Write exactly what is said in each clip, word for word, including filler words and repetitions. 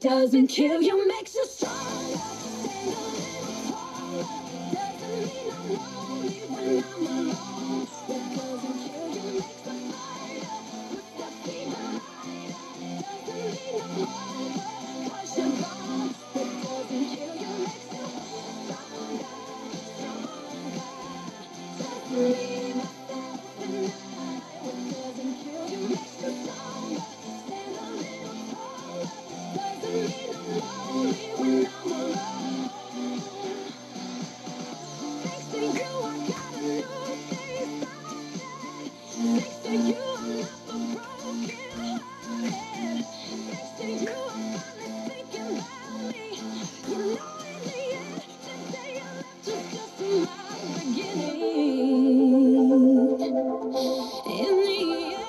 doesn't kill you makes you stronger. Stand a little taller. Doesn't mean I'm lonely when I'm alone. What doesn't kill you makes a fighter. Puts the fever higher. Doesn't mean I'm over, 'cause you're gone. What doesn't kill you makes you stronger, stronger. Just leave myself and I. What doesn't kill you makes you stronger. Stand a little taller. Doesn't mean I'm lonely when I'm alone. Thanks to you, I got a new face on day. Thanks to you, I'm never broken hearted. Thanks to you, I'm finally thinking about me. You know, in the end, the day I left was just my beginning. In the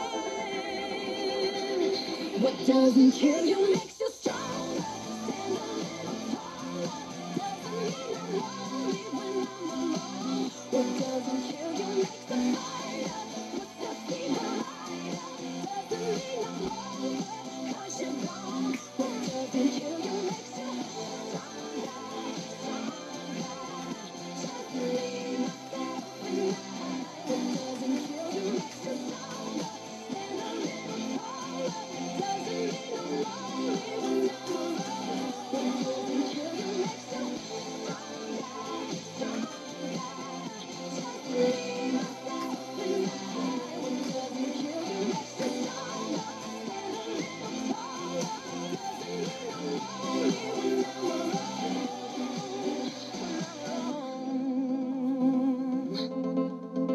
end, what doesn't kill you makes you stronger. Stand a little taller. Doesn't mean I'm lonely when I'm alone. What doesn't kill you makes a fighter. Puts the fever higher. Doesn't mean I'm over, 'cause you're gone. What doesn't kill you makes you stronger, stronger. Just leave myself and I. What doesn't kill you makes you stronger. Stand a little taller. Doesn't mean I'm lonely when I'm alone. What doesn't kill you makes you stronger, stronger. Just leave myself and I. What doesn't kill you makes you stronger. Stand a little taller. Doesn't mean I'm lonely when I'm alone.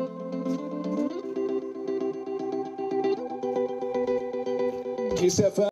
Kiss F M.